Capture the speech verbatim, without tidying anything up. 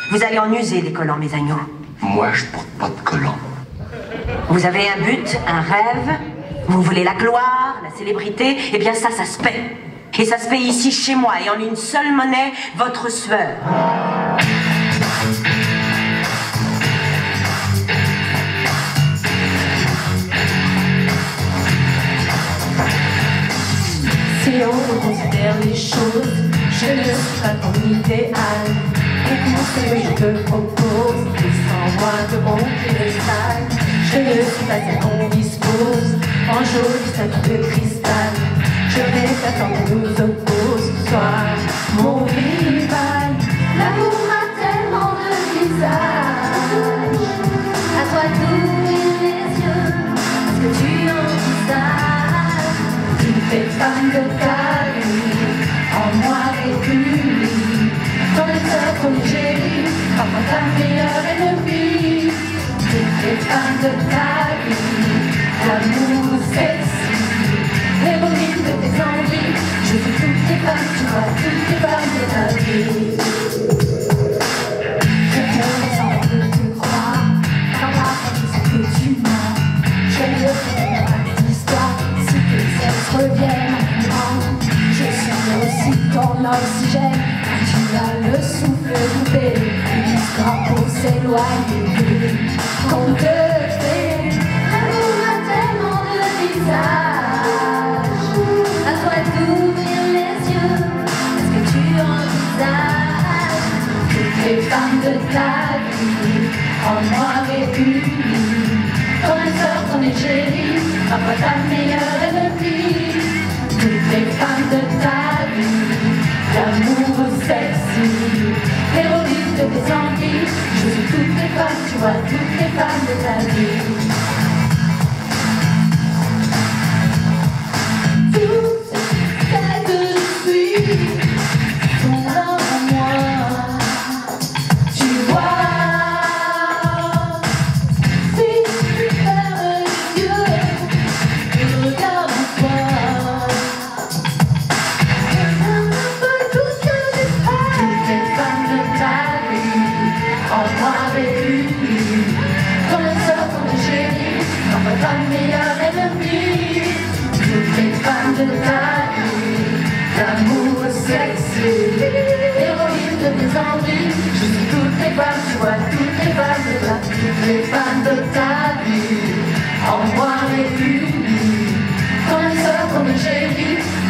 Vous allez en user des collants, mes agneaux. Moi, je porte pas de collants. Vous avez un but, un rêve. Vous voulez la gloire, la célébrité. Eh bien ça, ça se paie. Et ça se paie ici, chez moi, et en une seule monnaie, votre sueur. Si on considère les choses, je ne suis pas ton idéal. Écoute ce que je te propose, descends-moi de mon piédestal. Je ne suis pas celle qu'on dispose, en joli statue de cristal. Je vais t'attendre, nous oppose, sois mon rival. L'amour a tellement de visages. À toi d'ouvrir les yeux, parce que tu envisages. Tu fais femme de ta vie, en moi république. Ton lecteur, ton égérie, parfois ta meilleure ennemie. Tu fais femme de ta vie, l'amour sexy, l'héroïne de tes envies. Je suis toutes tes femmes, tu vois, toutes tes femmes de ta vie. Je pourrais sans que tu crois, dans ma vie c'est que tu mens. Je le fais à l'histoire, si tes sexes reviennent en courant. Je suis aussi ton oxygène, quand tu as le souffle coupé. L'histoire pour s'éloigner, qu'on te fait. L'amour a tellement de visages. À toi d'ouvrir les yeux, parce que tu envisages. Toutes les femmes de ta vie, en moi réunies. Ton sœur, ton égérie, parfois ta meilleure ennemie. Toutes les femmes de ta vie, l'amour sexy, l'héroïne de tes envies. Je suis toutes les femmes, tu vois, toutes les femmes de ta vie. Tout ce que je suis, ton âme en moi. Tu vois, si tu fermes les yeux, je regarde en toi. Un peu tout ce que j'ai fait. Toutes les femmes de ta vie, en moi réunies. Ton sœur, ton égérie, parfois ta meilleure ennemie. Toutes les femmes de ta vie, l'amour sexy, l'héroïne de tes envies. Je suis toutes les femmes, tu vois, toutes les femmes de ta vie. Toutes les femmes de ta vie, en moi réunies. Ton sœur, ton égérie,